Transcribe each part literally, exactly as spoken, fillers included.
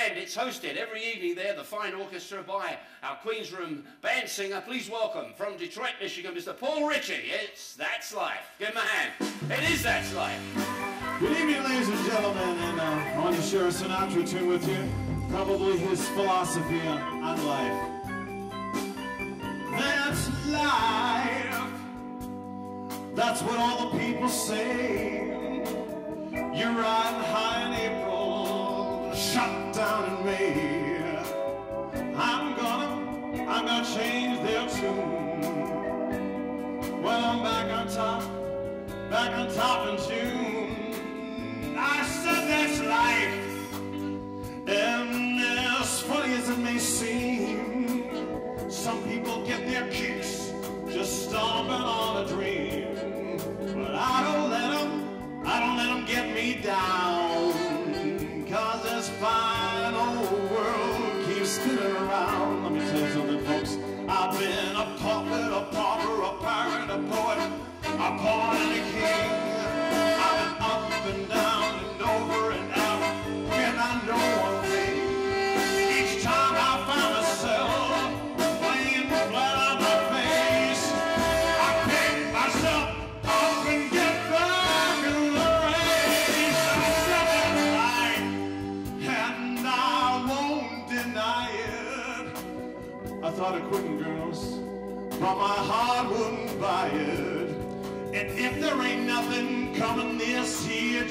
and it's hosted every evening there, the fine orchestra, by our Queen's Room band singer. Please welcome, from Detroit, Michigan, Mister Paul Ritchie. It's That's Life. Give him a hand. It is That's Life. Good evening, ladies and gentlemen, and uh, I want to share a Sinatra tune with you. Probably his philosophy on, on life. That's life. That's what all the people say. You're riding high in April, shot down in May. I'm gonna, I'm gonna change their tune. Well, I'm back on top, back on top in June. I said that's life. And as funny as it may seem, some people get their kicks just stomping on a dream. But I don't let them, I don't let them get me down. Cause this fine old world keeps spinning around. Let me tell you something, folks. I've been a puppet, a pauper, a pirate, a poet, a pawn and a king. I've been up and down and over and out. And I know one thing. Each time I find myself laying flat on my face, I pick myself up and get back in the race. I said that's right, and I won't deny it. I thought of quitting, girls, but my heart wouldn't buy it. And if there ain't nothing coming this here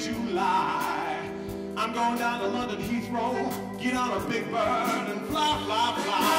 July, I'm going down to London Heathrow, get on a big bird and fly, fly, fly.